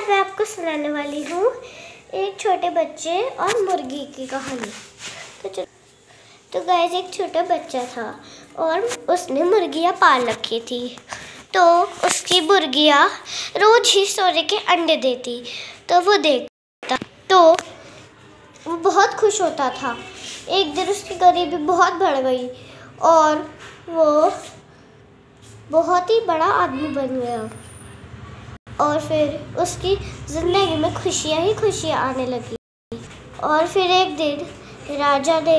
आज मैं आपको सुनाने वाली हूँ एक छोटे बच्चे और मुर्गी की कहानी। तो गाइस, एक छोटा बच्चा था और उसने मुर्गियाँ पाल रखी थी। तो उसकी मुर्गियाँ रोज ही सोने के अंडे देती, तो वो देखता तो वो बहुत खुश होता था। एक दिन उसकी गरीबी बहुत बढ़ गई और वो बहुत ही बड़ा आदमी बन गया और फिर उसकी ज़िंदगी में खुशियाँ ही खुशियाँ आने लगी। और फिर एक दिन राजा ने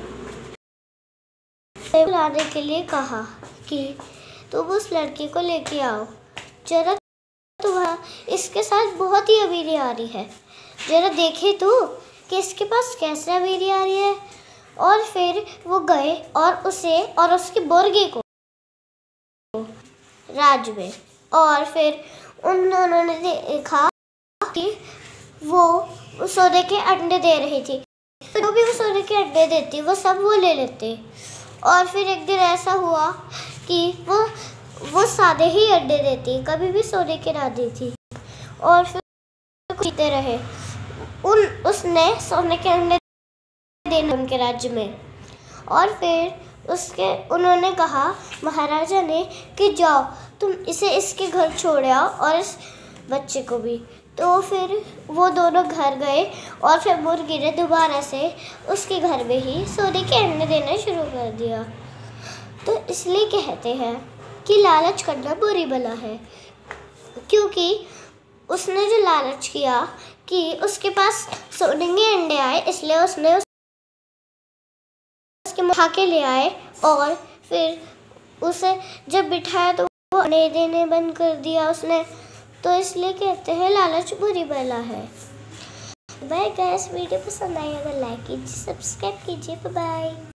बुलाने के लिए कहा कि तुम उस लड़की को लेके आओ, जरा तुम्हारा इसके साथ बहुत ही अमीरी आ रही है, जरा देखे तो कि इसके पास कैसे अमीरी आ रही है। और फिर वो गए और उसे और उसकी मुर्गी को राज में, और फिर उन दोनों ने देखा कि वो सोने के अंडे दे रही थी। जो भी वो सोने के अंडे देती वो सब वो ले लेते। और फिर एक दिन ऐसा हुआ कि वो सादे ही अंडे देती, कभी भी सोने के ना देती। और फिर जीते रहे। उसने सोने के अंडे देने उनके राज्य में। और फिर उन्होंने कहा महाराजा ने कि जाओ तुम इसे इसके घर छोड़ आओ और इस बच्चे को भी। तो फिर वो दोनों घर गए और फिर मुर्गी ने दोबारा से उसके घर में ही सोने के अंडे देना शुरू कर दिया। तो इसलिए कहते हैं कि लालच करना बुरी बला है, क्योंकि उसने जो लालच किया कि उसके पास सोने के अंडे आए, इसलिए उसने उसके उठा के ले आए और फिर उसे जब बिठाया तो वो अंडे देने बंद कर दिया उसने। तो इसलिए कहते हैं लालच बुरी बला है। बाय गाइस, वीडियो पसंद आई अगर लाइक कीजिए, सब्सक्राइब कीजिए। बाय।